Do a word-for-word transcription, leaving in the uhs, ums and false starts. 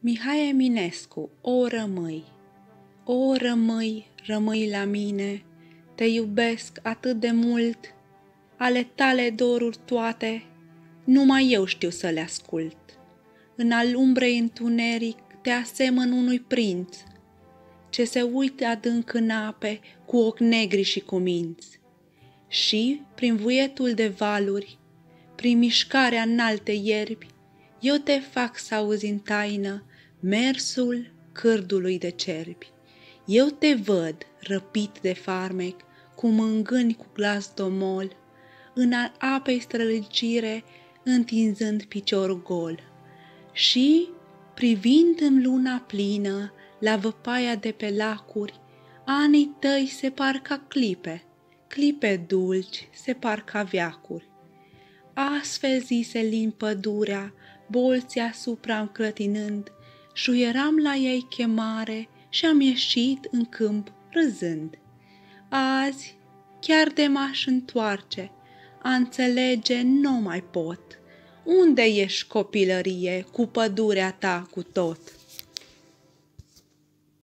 Mihai Eminescu, o rămâi. O rămâi, rămâi la mine, te iubesc atât de mult, ale tale doruri toate, numai eu știu să le ascult. În al umbrei întuneric te asemăn unui prinț, ce se uită adânc în ape cu ochi negri și cu minți. Și, prin vuietul de valuri, prin mișcarea înalte ierbi, eu te fac să auzi în taină mersul cârdului de cerbi. Eu te văd, răpit de farmec, cum îngâni cu glas domol, în apei strălucire, întinzând picior gol. Și, privind în luna plină, la văpaia de pe lacuri, anii tăi se par ca clipe, clipe dulci se par ca veacuri. Astfel zise lin pădurea, bolții asupra-mi clătinând, șuieram la ei chemare și am ieșit în câmp râzând. Azi, chiar de m-aș întoarce, a înțelege nu mai pot. Unde ești, copilărie, cu pădurea ta cu tot?